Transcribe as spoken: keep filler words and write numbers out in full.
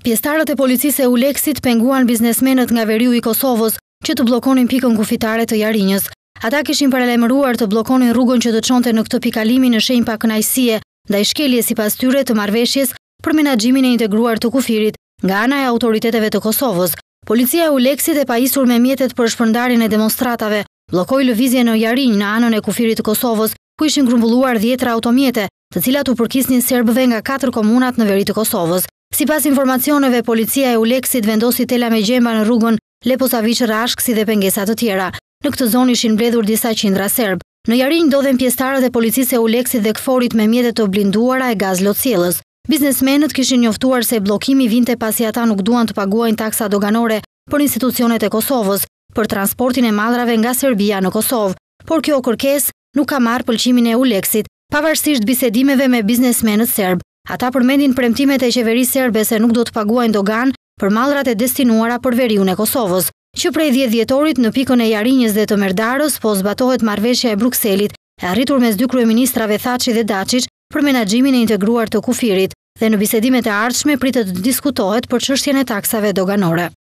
Pjesëtarët e policisë e Eulexit penguan biznesmenët nga veriu i Kosovës që të bllokonin pikën kufitare të Jarinjës. Ata kishin paralajmëruar të bllokonin rrugën që do çonte në këtë pikëlimi në shenjë pa kënaqësie ndaj shkeljes sipas tyre të marrëveshjes për menaxhimin e integruar të kufirit nga ana e autoriteteve të Kosovës. Policia e Eulexit e pajisur me mjetet për shpërndarjen e demonstratave bllokoi lëvizjen në Jarinjë në anën e kufirit të Kosovës, ku ishin grumbulluar dhjetra automjete, të cilat u përkisnin serbëve nga katër komunat në veri të Kosovës. Sipas informacioneve, policia e Eulexit vendosi tela me gjemba në rrugën Leposavić-Rashk si dhe pengesa të tjera. Në këtë zonë ishin mbledhur disa qindra serb. Në Jarinjë ndodhen pjesëtarët e policisë e Eulexit dhe Kforit me mjete të blinduara e gaz lotësiellës. Biznesmenët kishin njoftuar se bllokimi vinte pasi ata nuk duan të paguajnë taksa doganore për institucionet e Kosovës për transportin e mallrave nga Serbia në Kosovë, por kjo kërkesë nuk ka marrë pëlqimin e Eulexit, pavarësisht bisedimeve me biznesmenët serb. Ata përmendin premtimet e qeverisë serbe se nuk do të paguajnë dogan për mallrat e destinuara për veriun e Kosovës, që prej dhjetë dhjetorit në pikën e Jarinjës dhe të Merdarës po zbatohet marrëveshja e Brukselit, e arritur mes dy kryeministrave Thaçi dhe Daçiç për menaxhimin e integruar të kufirit, dhe në bisedimet e ardhshme pritet të diskutohet për çështjen e taksave doganore.